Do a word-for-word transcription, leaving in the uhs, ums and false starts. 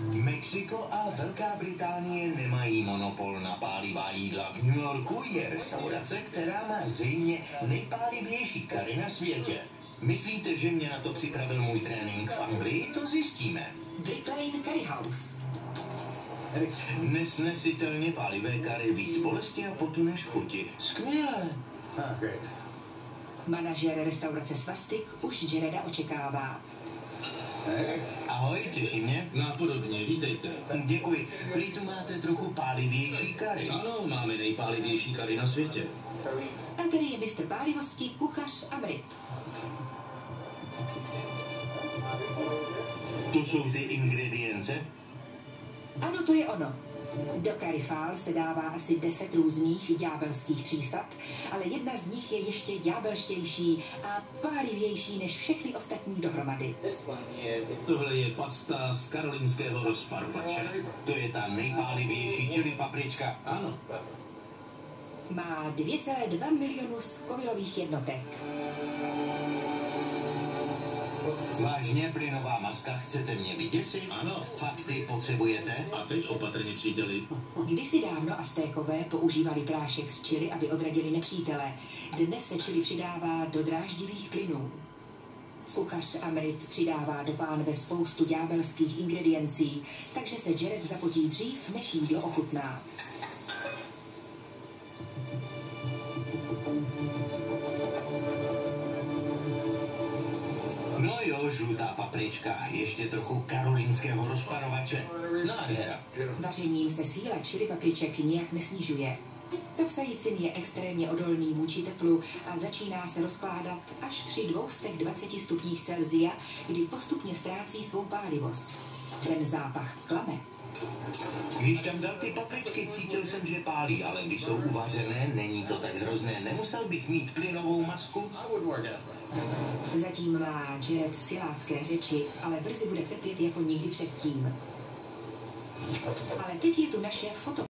Mexiko a Velká Británie nemají monopol na pálivá jídla. V New Yorku je restaurace, která má zřejmě nejpálivější kary na světě. Myslíte, že mě na to připravil můj trénink v Anglii? To zjistíme. Brick Lane Curry House. Nesnesitelně pálivé kary, víc bolesti a potu než chuti. Skvělé. Manažer restaurace Svastik už Jareda očekává. Ahoj, těší mě. Nápodobně, vítejte. Děkuji. Prý tu máte trochu pálivější kary. Ano, máme nejpálivější kary na světě. A tady je mistr pálivosti, kuchař Amrit. To jsou ty ingredience? Ano, to je ono. Do curry fál se dává asi deset různých ďábelských přísad, ale jedna z nich je ještě ďábelštější a pálivější než všechny ostatní dohromady. Tohle je pasta z karolínského rozparovače. To je ta nejpálivější chili paprička. Ano. Má dvě celé dva milionu skovilových jednotek. Vážně, plynová maska, chcete mě vyděsit? Ano. Fakty potřebujete? A teď opatrně, příteli. Kdysi dávno Aztékové používali prášek z chili, aby odradili nepřítele. Dnes se chili přidává do dráždivých plynů. Kuchař Amrit přidává do pánve spoustu ďábelských ingrediencí, takže se Jared zapotí dřív, než jídlo ochutná. No jo, žlutá paprička, ještě trochu karolínského rozparovače. Nádhera. Vařením se síla chili papriček nijak nesnižuje. Kapsaicin je extrémně odolný vůči teplu a začíná se rozkládat až při dvou stech dvaceti stupních Celsia, kdy postupně ztrácí svou pálivost. Ten zápach klame. Když tam dal ty papričky, cítil jsem, že pálí, ale když jsou uvařené, není to tak hrozné. Nemusel bych mít plynovou masku? Zatím má Jared silácké řeči, ale brzy bude trpět jako nikdy předtím. Ale teď je tu naše foto.